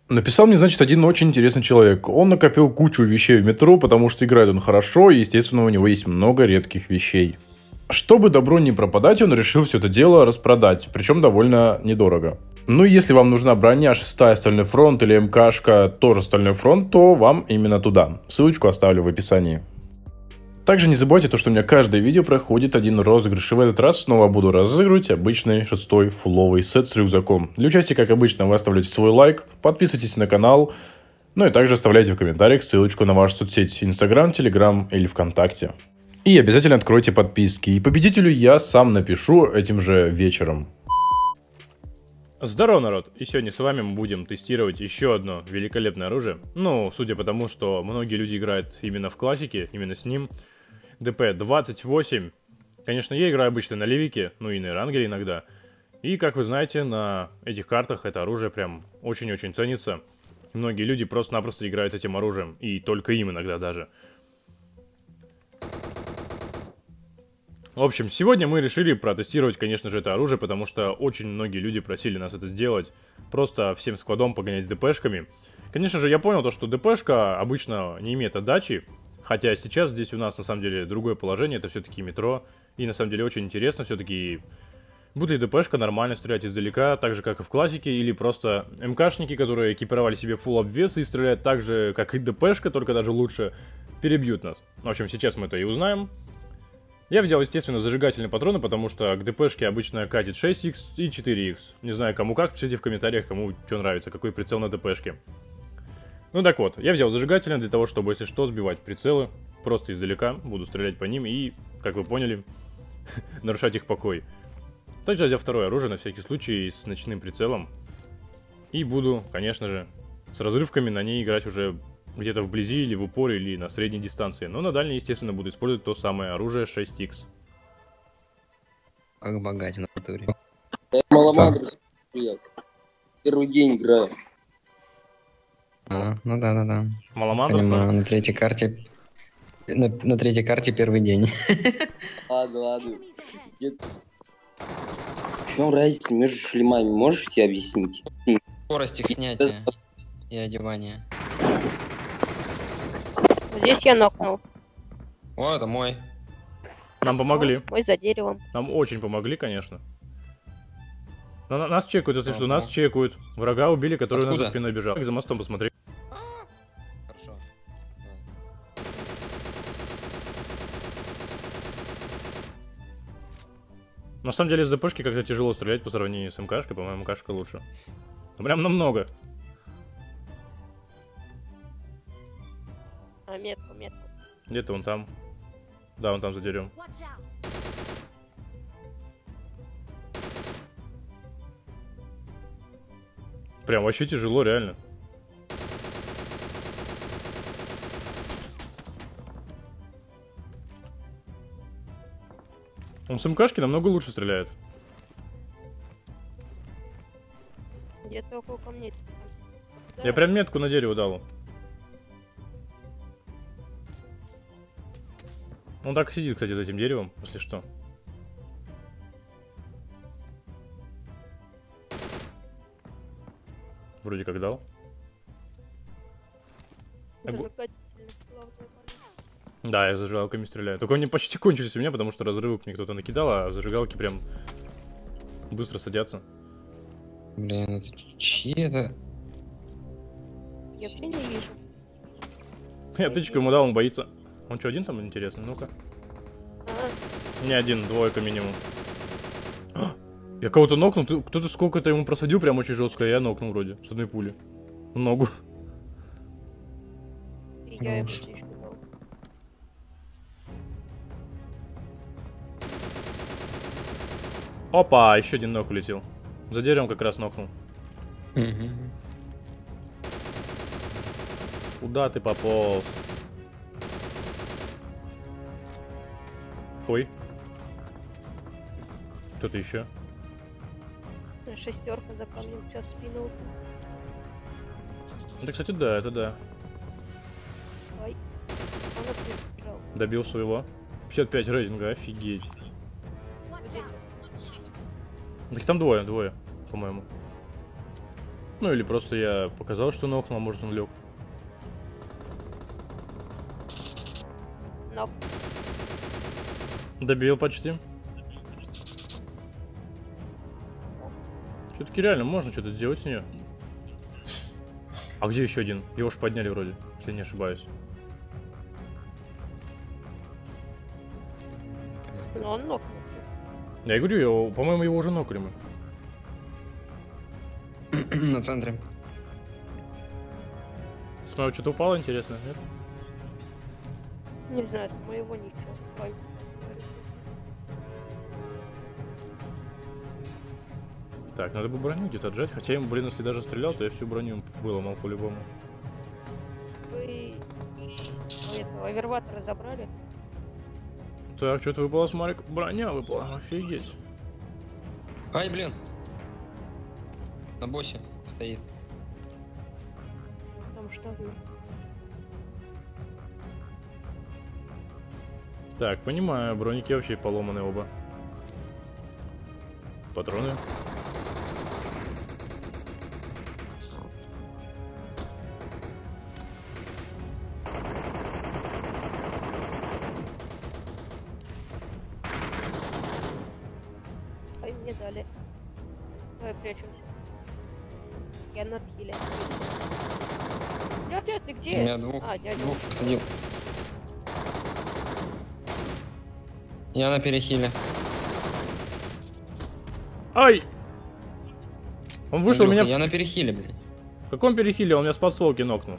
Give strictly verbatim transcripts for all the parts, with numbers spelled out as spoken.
Написал мне, значит, один очень интересный человек. Он накопил кучу вещей в метро, потому что играет он хорошо, и, естественно, у него есть много редких вещей. Чтобы добро не пропадать, он решил все это дело распродать, причем довольно недорого. Ну и если вам нужна броня шестая Стальной фронт или МКшка тоже Стальной фронт, то вам именно туда. Ссылочку оставлю в описании. Также не забывайте то, что у меня каждое видео проходит один розыгрыш, и в этот раз снова буду разыгрывать обычный шестой фуловый сет с рюкзаком. Для участия, как обычно, вы оставляете свой лайк, подписывайтесь на канал, ну и также оставляйте в комментариях ссылочку на вашу соцсеть Инстаграм, Телеграм или ВКонтакте. И обязательно откройте подписки, и победителю я сам напишу этим же вечером. Здорово, народ! И сегодня с вами мы будем тестировать еще одно великолепное оружие. Ну, судя по тому, что многие люди играют именно в классике, именно с ним. дэ пэ двадцать восемь. Конечно, я играю обычно на Левике, ну и на Эрангеле иногда. И, как вы знаете, на этих картах это оружие прям очень-очень ценится. Многие люди просто-напросто играют этим оружием, и только им иногда даже. В общем, сегодня мы решили протестировать, конечно же, это оружие, потому что очень многие люди просили нас это сделать. Просто всем складом погонять с ДПшками. Конечно же, я понял то, что ДПшка обычно не имеет отдачи. Хотя сейчас здесь у нас на самом деле другое положение, это все-таки метро. И на самом деле очень интересно все-таки, будет ли ДПшка нормально стрелять издалека, так же как и в классике, или просто МКшники, которые экипировали себе фулл обвес и стреляют так же, как и ДПшка, только даже лучше, перебьют нас. В общем, сейчас мы это и узнаем. Я взял, естественно, зажигательные патроны, потому что к ДПшке обычно катит шесть икс и четыре икс. Не знаю, кому как, пишите в комментариях, кому что нравится, какой прицел на ДПшке. Ну так вот, я взял зажигательные для того, чтобы, если что, сбивать прицелы. Просто издалека, буду стрелять по ним и, как вы поняли, нарушать их покой. Также я взял второе оружие, на всякий случай, с ночным прицелом. И буду, конечно же, с разрывками на ней играть уже где-то вблизи, или в упоре, или на средней дистанции. Но на дальней, естественно, буду использовать то самое оружие шесть икс. Как богать на натуре. Маломадрос, привет. Первый день играю. А, ну да, да, да. Маламандерса? Понимаю, на третьей карте. На, на третьей карте первый день. Ладно, ладно. В чем разница между шлемами? Можете объяснить? Скорость их снятия и одевания. Здесь я нокнул. О, это мой. Нам помогли. Мой за деревом. Нам очень помогли, конечно. На, на, нас чекают, если Ага. что, нас чекают. Врага убили, который у нас за Откуда? спиной бежал. За мостом посмотри. Хорошо. На самом деле, с ДПшки как-то тяжело стрелять по сравнению с МКшкой. По-моему, МКшка лучше. Ну, прям намного. А, метку, метку. Где-то он там. Да, он там за деревом. Прям вообще тяжело, реально. Он с МКшки намного лучше стреляет. Где-то около камней. Я прям метку на дерево дал. Он так и сидит, кстати, за этим деревом, если что. Вроде как дал. Зажигательный. Да, я зажигалками стреляю. Только они почти кончились у меня, потому что разрывок мне кто-то накидал, а зажигалки прям быстро садятся. Блин, это чьи это? Я вообще не вижу. Я тычку ему дал, он боится. Он что, один там, интересно? Ну-ка. А, Не один, двойка минимум. А, я кого-то нокнул, ты- кто-то сколько-то ему просадил прям очень жестко, а я нокнул вроде, с одной пули. В ногу. и я ему птичку дал. Опа, еще один нок улетел. За деревом как раз нокнул. Мгм. Куда ты пополз? Ой. Кто-то еще? Шестерка за камнем, все в спину. Это, кстати, да, это да. Ай. Он отбежал. Добил своего. пятьдесят пять рейтинга, офигеть. Вот здесь. Так там двое, двое, по-моему. Ну или просто я показал, что нокнул, а может он лег. Нок. Добил почти. Все-таки реально можно что-то сделать с нее. А где еще один? Его же подняли вроде, если не ошибаюсь. Но он нокнулся. Я и говорю, его, по-моему, его уже нокали мы. На центре. С моего что-то упало, интересно, нет? Не знаю, с моего ничего. Ой. Так, надо бы броню где-то отжать. Хотя я ему, блин, если даже стрелял, то я всю броню выломал по-любому. Вы этого оверватора забрали? Так, что-то выпало, смотри, броня выпала, офигеть. Ай, блин. На боссе стоит. Там что? Так, понимаю, броники вообще поломаны оба. Патроны. Ай, мне дали. Давай прячемся. Я на отхиле. Дядя, ты где? Я двух, А, дядя. двух посадил. Я на перехиле. Ай! Он вышел Андрюха, меня в... Я на перехиле, блин. В каком перехиле? Он меня с подстволки нокнул.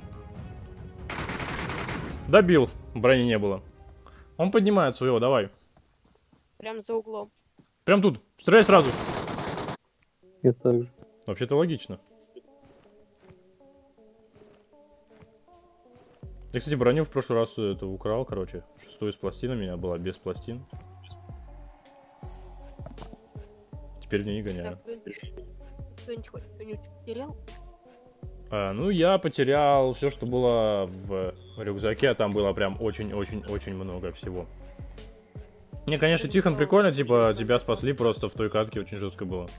Добил. Брони не было. Он поднимает своего, давай. Прям за углом. Прям тут. Стреляй сразу. Я так же. Вообще-то логично. Я, кстати, броню в прошлый раз это украл, короче. Шестую с пластинами, у меня была без пластин. Теперь в ней не гоняю. Так, кто-нибудь кто-нибудь хоть кто-нибудь потерял? А, ну, я потерял все, что было в рюкзаке, а там было прям очень-очень-очень много всего. Не, конечно, Тихон прикольно, типа, тебя спасли просто в той катке, очень жестко было.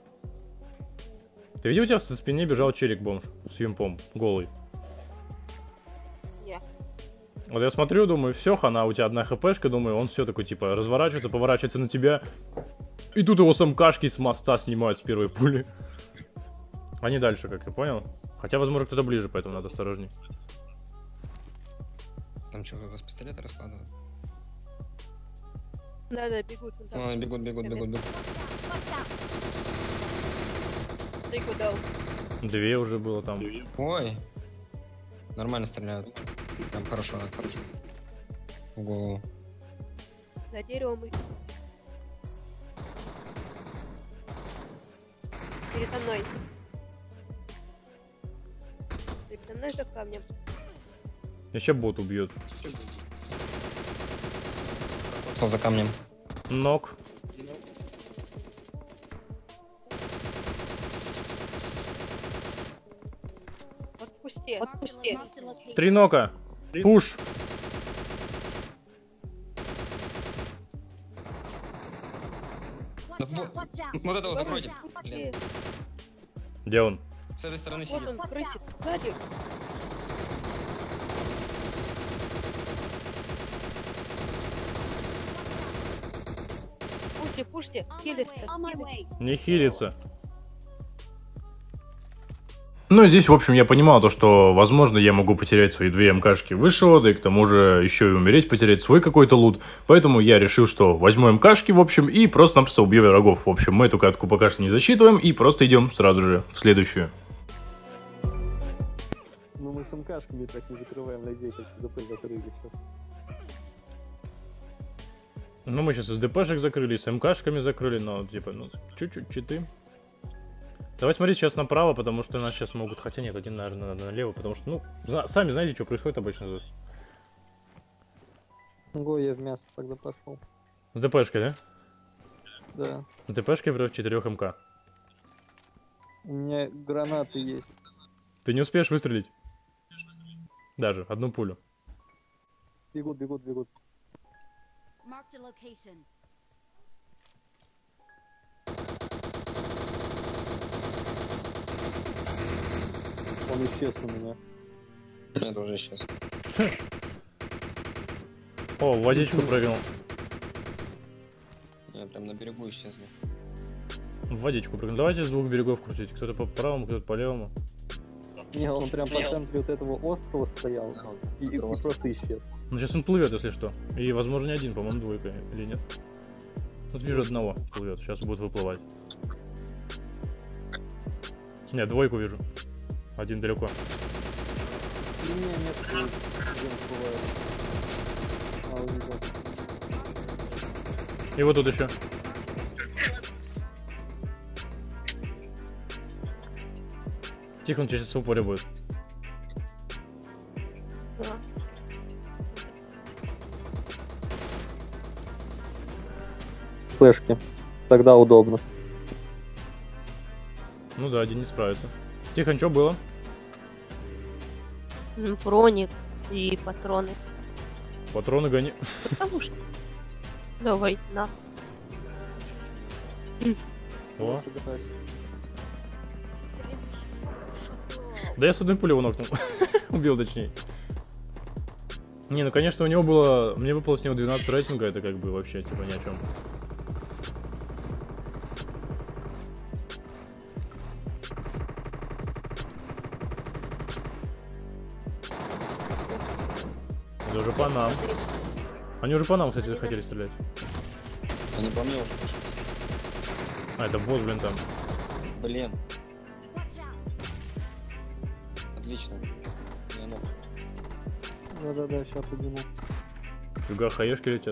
Ты видел, у тебя со спине бежал челик-бомж с юмпом, голый? Не. Вот я смотрю, думаю, все, хана, у тебя одна хпшка, думаю, он все такой, типа, разворачивается, поворачивается на тебя. И тут его с МКшки с моста снимают с первой пули. А не дальше, как я понял. Хотя, возможно, кто-то ближе, поэтому надо осторожней. Там что, кто-то с пистолета раскладывает? Да-да, бегут. вон там. Ладно, бегут, бегут, бегут, бегут. Ты куда? Две уже было там. Ой. Нормально стреляют. Прям хорошо, хорошо. В голову. За деревом. и- Передо мной. Передо мной за камнем. Еще бот убьет. Кто за камнем? Нок. Отпусти, отпусти. Три нока. Пуш. Да, во- вот этого закройте. Отпусти. Блин. Где он? С этой стороны Вот сидит. он, крысик, сзади. Пушьте, пушьте, хилится. Не хилится. Ну, здесь, в общем, я понимал то, что, возможно, я могу потерять свои две МКшки высшего, да и к тому же еще и умереть, потерять свой какой-то лут. Поэтому я решил, что возьму МКшки, в общем, и просто-напросто убью врагов. В общем, мы эту катку пока что не засчитываем и просто идем сразу же в следующую. Ну мы с МКшками так не закрываем людей, как ДП закрыли сейчас. Ну, мы сейчас с ДПшек закрыли, с МКшками закрыли, но, типа, ну, чуть-чуть читы. Давай смотреть сейчас направо, потому что нас сейчас могут... Хотя нет, один, наверное, надо налево, потому что, ну, зна- сами знаете, что происходит обычно тут. Го, я в мясо тогда пошел. С ДПшкой, да? Да. С ДПшкой против четырех МК. У меня гранаты есть. Ты не успеешь выстрелить? Даже, одну пулю. Бегут, бегут, бегут. Marked a location. Он исчез у меня. Я тоже сейчас. О, в водичку прыгнул. Я прям на берегу исчезли. В водичку прыгнул. Давайте с двух берегов крутить. Кто-то по правому, кто-то по левому. Не, он прям по центре вот этого острова стоял и, и просто исчез. Ну сейчас он плывет, если что. И возможно не один, по-моему, двойка. Или нет? Вот вижу одного плывет. Сейчас будет выплывать. Нет, двойку вижу. Один далеко. Не, нет, где он бывает. А, увидел. И вот тут еще. Тихо, он сейчас в упоре будет. Да. Флешки. Тогда удобно. Ну да, один не справится. Тихо, что было? М, Броник и патроны. Патроны гони. Потому что... Давай, на. О. Собираюсь. Да я с одной пулей его нокнул. Убил, точнее. Не, ну конечно, у него было... Мне выпало с него двенадцать рейтинга, это как бы вообще типа ни о чем. Это уже по нам. Они уже по нам, кстати, хотели стрелять. Они по мне уже пошли. А, это босс, блин, там. Блин, Watch out. отлично. Я ног. Да-да-да, сейчас подниму. Фига, хаешки летят.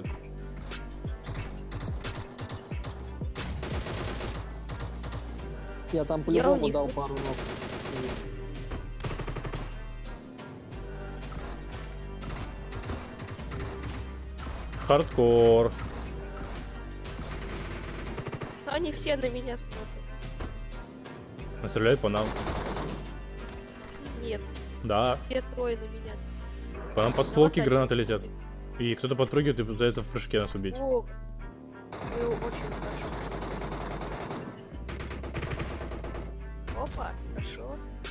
Я там Я у по-любому них. дал пару ног. Хардкор. Они все на меня смотрят. Стреляют по нам. Нет, Да. все трое на меня. По нам под стволки Бросать гранаты не летят. будем. И кто-то подпрыгивает и пытается в прыжке нас убить. О, вы очень хорошо. Опа, хорошо.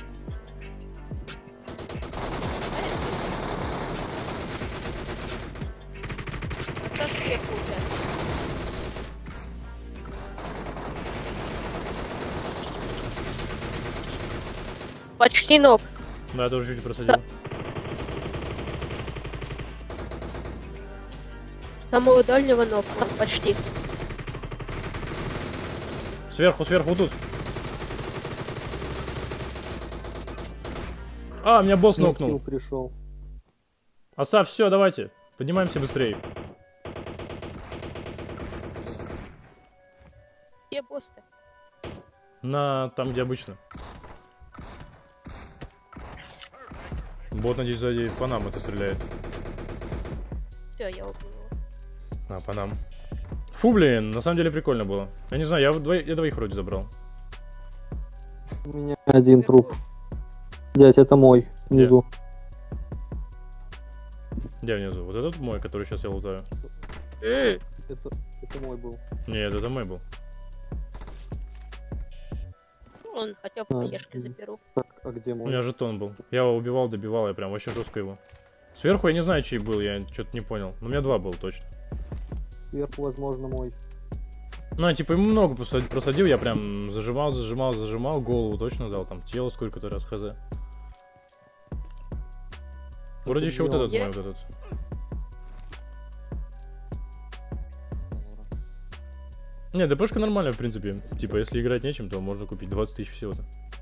Оставь сверху у тебя. Почти ног. Да, я тоже чуть просадил. Самого дальнего ног. Там почти. Сверху, сверху, вот тут. А, меня босс Ну, нокнул. килл пришел. Асав, все, давайте. Поднимаемся быстрее. Где босс-то? На там, где обычно. Бот, надеюсь, сзади по нам это стреляет. Все, я убил его. А, по нам. Фу, блин, на самом деле прикольно было. Я не знаю, я, дво... я двоих вроде забрал. У меня один труп. Дядь, это мой. Внизу. Где внизу? Вот этот мой, который сейчас я лутаю. М, Это, это мой был. Нет, это мой был. Он хотя бы А, хаешки м. заберу. Так, а где У мой? меня жетон был. Я его убивал, добивал, я прям вообще жестко его. Сверху я не знаю, чей был, я что-то не понял. Но у меня два было точно. Сверху, возможно, мой. Ну, я типа ему много посадил, просадил, я прям зажимал, зажимал, зажимал, голову точно дал, там тело сколько-то раз, хз. Вроде еще вот где этот он? мой, вот этот. Не, ДПшка нормальная, в принципе. Типа, если играть нечем, то можно купить двадцать тысяч всего-то.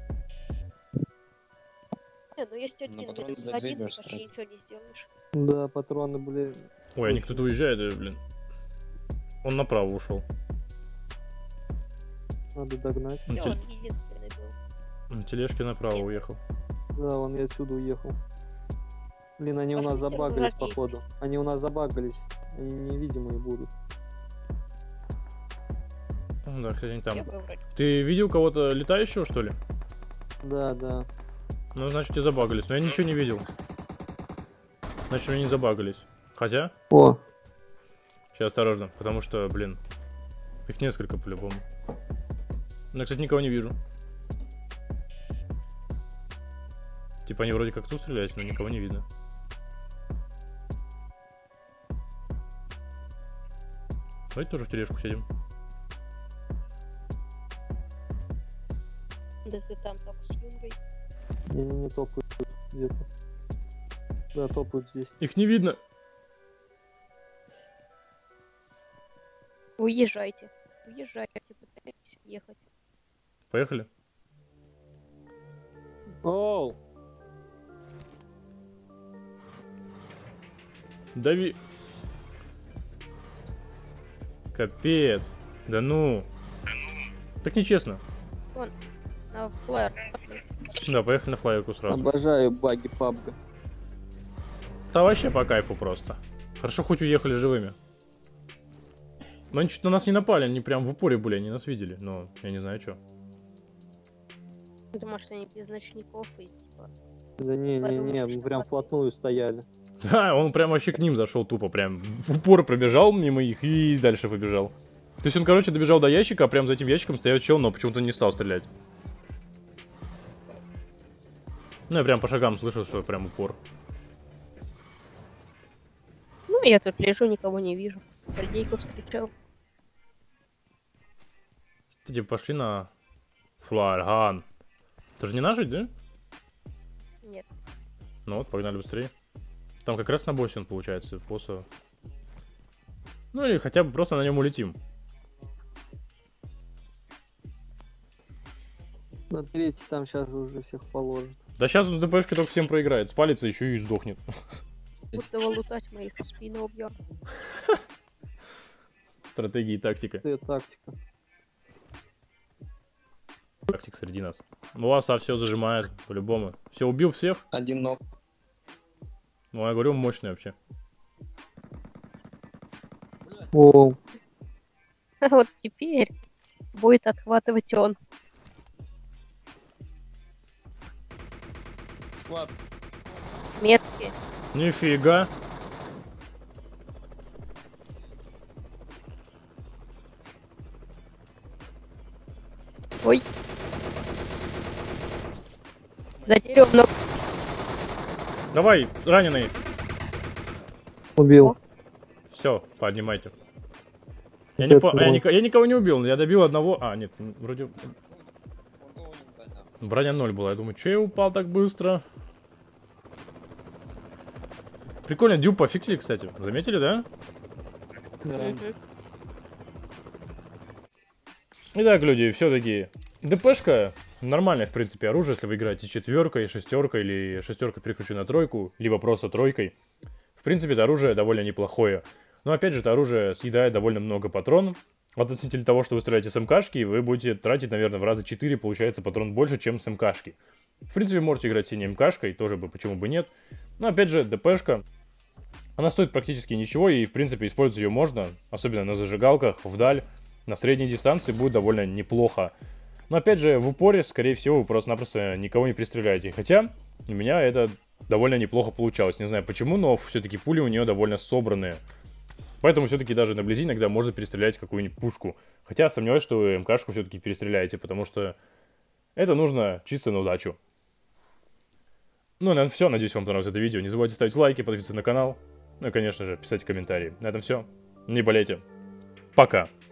Не, ну есть один На патроны минус за один, займешь почти сразу. ничего не сделаешь. Да, патроны, блин. Ой, они кто-то уезжает, э, блин. Он направо ушел. Надо догнать. На, И тел- он единственный был. на тележке направо Нет. уехал. Да, он и отсюда уехал. Блин, они у нас Пошлите забагались, враги. походу. Они у нас забагались. Они невидимые будут. Ну да, кстати, они там. Я бы вроде. Ты видел кого-то летающего, что ли? Да, да. Ну, значит, те забагались. Но я ничего не видел. Значит, они не забагались. Хотя, О, сейчас осторожно, потому что, блин, их несколько по-любому. Но, кстати, никого не вижу. Типа они вроде как тут стрелялись, но никого не видно. Давайте тоже в тележку сядем. Да ты там только с юнгой. Не-не-не, топают где-то. Да, топают здесь. Их не видно. Уезжайте. Уезжайте, пытайтесь ехать. Поехали. Оу! Дави. Капец. Да ну. Так нечестно. На флэр. Да, поехали на флайерку сразу. Обожаю баги пабга. Да вообще по кайфу просто. Хорошо, хоть уехали живыми. Но они чуть на нас не напали, они прям в упоре были, они нас видели. Но я не знаю, что. Потому что они без ночников и типа... Да не-не-не, мы прям вплотную стояли. Да, он прям вообще к ним зашел тупо, прям в упор пробежал мимо их и дальше побежал. То есть он, короче, добежал до ящика, а прям за этим ящиком стоял чел, но почему-то не стал стрелять. Ну, я прям по шагам слышал, что прям упор. Ну, я тут лежу, никого не вижу. Людей встречал. Кстати, пошли на Флайерган. Это же не наш, да? Нет. Ну вот, погнали быстрее. Там как раз на боссе он получается, босса. Ну или хотя бы просто на нем улетим. На третий там сейчас уже всех положат. Да сейчас с ДПшкой только всем проиграет. Спалится еще и сдохнет. Будто лутать моих в спину убьет. Стратегия и тактика. Это тактика. Тактик среди нас. Ну, вас а все зажимает, по-любому. Все, убил всех? Один ног. Ну, я говорю, мощный вообще. Оу. Вот теперь будет отхватывать он. Метки. Нифига. Ой. За деревом ног. Давай, раненый. Убил. Все, поднимайте. Я, не Это по... я, он. ник- я никого не убил, я добил одного. А, нет, м, вроде. Броня ноль была. Я думаю, че я упал так быстро? Прикольно, дюб пофиксили, кстати. Заметили, да? Мгм. Итак, люди, все-таки ДПшка нормальное, в принципе, оружие, если вы играете четверкой, шестеркой или шестеркой переключу на тройку, либо просто тройкой. В принципе, это оружие довольно неплохое. Но опять же, это оружие съедает довольно много патрон. Относительно того, что вы стреляете с МКшки, вы будете тратить, наверное, в раза четыре, получается, патрон больше, чем с МКшки. В принципе, можете играть синей МКшкой, тоже бы, почему бы нет. Но опять же, ДПшка, она стоит практически ничего, и в принципе использовать ее можно, особенно на зажигалках, вдаль, на средней дистанции будет довольно неплохо. Но опять же, в упоре, скорее всего, вы просто-напросто никого не пристреляете. Хотя, у меня это довольно неплохо получалось. Не знаю почему, но все-таки пули у нее довольно собранные. Поэтому все-таки даже наблизи иногда можно перестрелять какую-нибудь пушку. Хотя сомневаюсь, что вы МКшку все-таки перестреляете, потому что это нужно чисто на удачу. Ну и на этом все. Надеюсь, вам понравилось это видео. Не забывайте ставить лайки, подписываться на канал. Ну и, конечно же, писать комментарии. На этом все. Не болейте. Пока.